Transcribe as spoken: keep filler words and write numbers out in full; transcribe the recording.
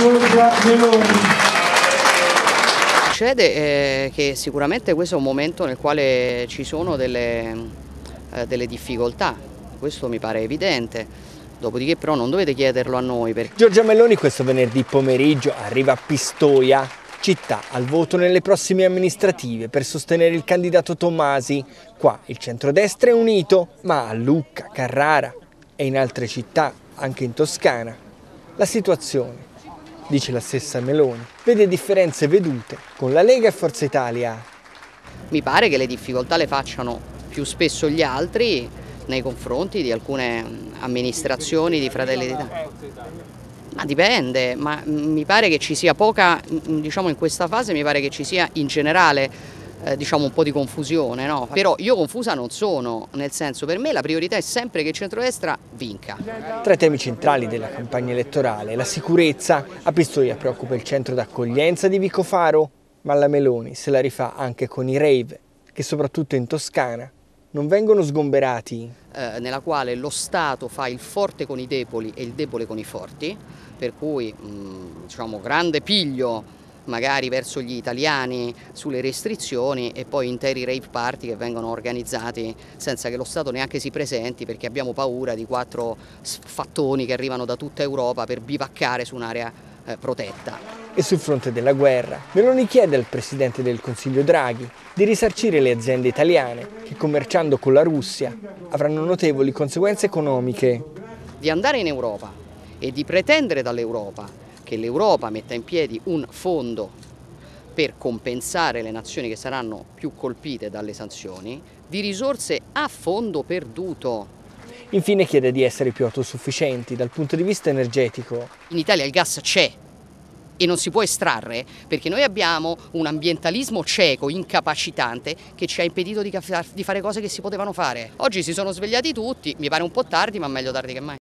Giorgia Meloni. Succede eh, che sicuramente questo è un momento nel quale ci sono delle, eh, delle difficoltà, questo mi pare evidente, dopodiché però non dovete chiederlo a noi. Perché... Giorgia Meloni questo venerdì pomeriggio arriva a Pistoia, città al voto nelle prossime amministrative per sostenere il candidato Tommasi. Qua il centrodestra è unito, ma a Lucca, Carrara e in altre città, anche in Toscana, la situazione, dice la stessa Meloni, vede differenze vedute con la Lega e Forza Italia. Mi pare che le difficoltà le facciano più spesso gli altri nei confronti di alcune amministrazioni di Fratelli d'Italia. Ma dipende, ma mi pare che ci sia poca, diciamo in questa fase mi pare che ci sia in generale eh, diciamo un po' di confusione, no? Però io confusa non sono, nel senso per me la priorità è sempre che il centrodestra vinca. Tra i temi centrali della campagna elettorale la sicurezza. A Pistoia preoccupa il centro d'accoglienza di Vicofaro, ma la Meloni se la rifà anche con i rave, che soprattutto in Toscana non vengono sgomberati. Eh, nella quale lo Stato fa il forte con i deboli e il debole con i forti, per cui mh, diciamo grande piglio magari verso gli italiani sulle restrizioni e poi interi rave party che vengono organizzati senza che lo Stato neanche si presenti, perché abbiamo paura di quattro fattoni che arrivano da tutta Europa per bivaccare su un'area eh, protetta. E sul fronte della guerra, Meloni chiede al Presidente del Consiglio Draghi di risarcire le aziende italiane che, commerciando con la Russia, avranno notevoli conseguenze economiche. Di andare in Europa e di pretendere dall'Europa che l'Europa metta in piedi un fondo per compensare le nazioni che saranno più colpite dalle sanzioni, di risorse a fondo perduto. Infine chiede di essere più autosufficienti dal punto di vista energetico. In Italia il gas c'è e non si può estrarre perché noi abbiamo un ambientalismo cieco, incapacitante, che ci ha impedito di fare cose che si potevano fare. Oggi si sono svegliati tutti, mi pare un po' tardi, ma meglio tardi che mai.